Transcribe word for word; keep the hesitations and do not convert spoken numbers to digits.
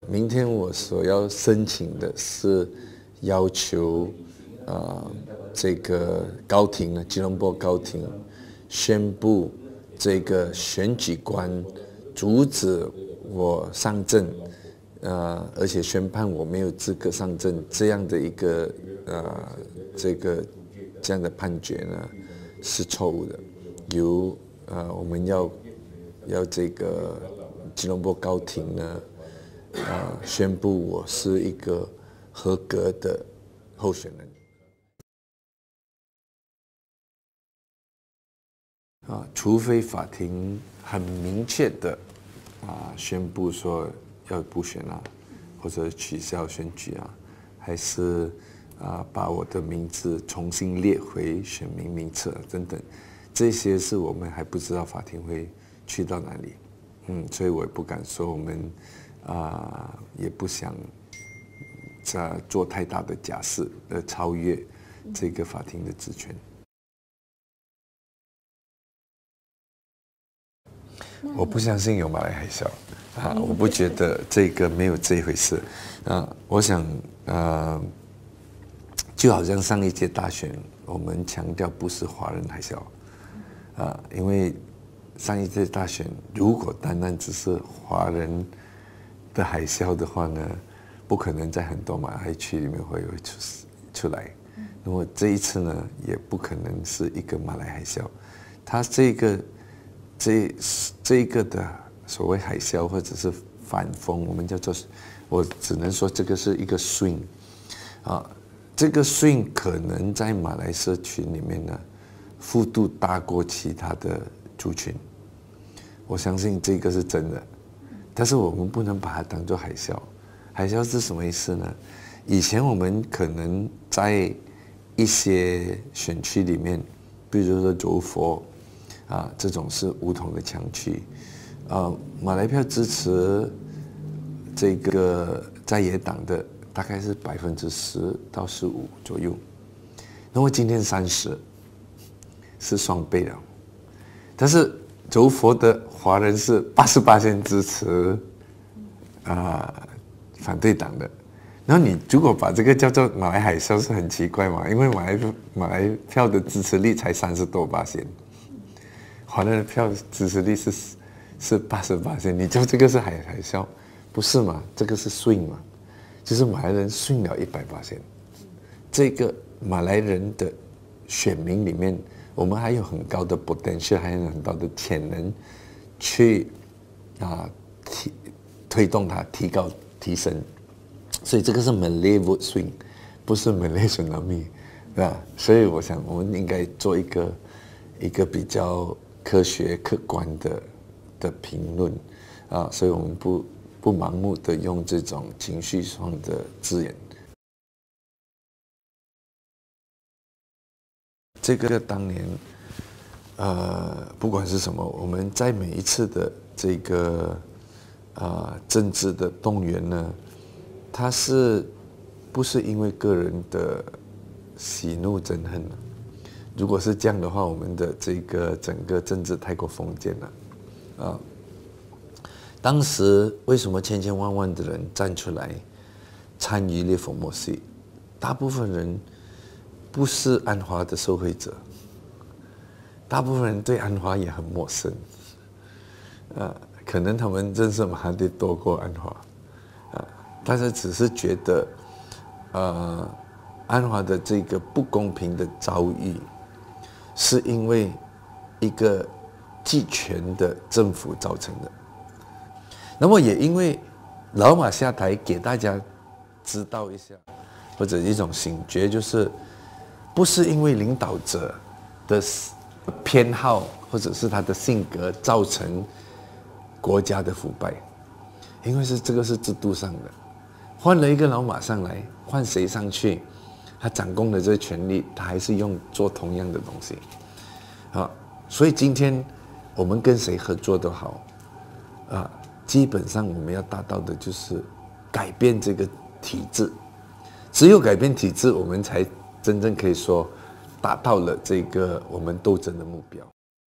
明天我所要申请的是要求，呃，这个高庭呢，吉隆坡高庭宣布这个选举官阻止我上阵，呃，而且宣判我没有资格上阵，这样的一个呃这个这样的判决呢是错误的，由呃我们要要这个吉隆坡高庭呢。呃，宣布我是一个合格的候选人。啊，除非法庭很明确的啊宣布说要补选啊，或者取消选举啊，还是啊把我的名字重新列回选民名册等等，这些是我们还不知道法庭会去到哪里。嗯，所以我也不敢说我们。啊、呃，也不想再做太大的假设，而超越这个法庭的职权。我不相信有马来海啸啊，我不觉得这个没有这一回事啊。我想，呃，就好像上一届大选，我们强调不是华人海啸啊，因为上一届大选如果单单只是华人的海啸的话呢，不可能在很多马来区里面会有出出来。那么这一次呢，也不可能是一个马来海啸。它这个这这一个的所谓海啸或者是反风，我们叫做，我只能说这个是一个 swing 啊，这个 swing 可能在马来社群里面呢，幅度大过其他的族群。我相信这个是真的。但是我们不能把它当作海啸，海啸是什么意思呢？以前我们可能在一些选区里面，比如说柔佛啊，这种是巫统的强区，呃，马来票支持这个在野党的大概是百分之十到十五左右，那么今天三十是双倍了，但是。柔佛的华人是八十八%支持啊、呃、反对党的，然后你如果把这个叫做马来海啸是很奇怪嘛，因为马来马来票的支持率才三十多%，华人的票支持率是是八十八%，你叫这个是海海啸，不是嘛？这个是swing嘛，就是马来人 swing 了一百%，这个马来人的选民里面。我们还有很高的 potential， 还有很高的潜能，去啊提推动它提高提升，所以这个是 Malay vote swing， 不是 Malay tsunami， 对吧？所以我想我们应该做一个一个比较科学客观的的评论啊，所以我们不不盲目的用这种情绪上的字眼。这个当年，呃，不管是什么，我们在每一次的这个啊、呃、政治的动员呢，它是不是因为个人的喜怒憎恨呢？如果是这样的话，我们的这个整个政治太过封建了啊。当时为什么千千万万的人站出来参与烈火莫西？大部分人。不是安华的受惠者，大部分人对安华也很陌生，呃，可能他们认识马哈蒂多过安华，啊，但是只是觉得，呃，安华的这个不公平的遭遇，是因为一个集权的政府造成的。那么也因为老马下台，给大家知道一下，或者一种醒觉，就是。不是因为领导者的偏好或者是他的性格造成国家的腐败，因为是这个是制度上的，换了一个老马上来，换谁上去，他掌控的这个权力，他还是用做同样的东西，啊，所以今天我们跟谁合作都好，啊，基本上我们要达到的就是改变这个体制，只有改变体制，我们才真正可以说达到了这个我们斗争的目标。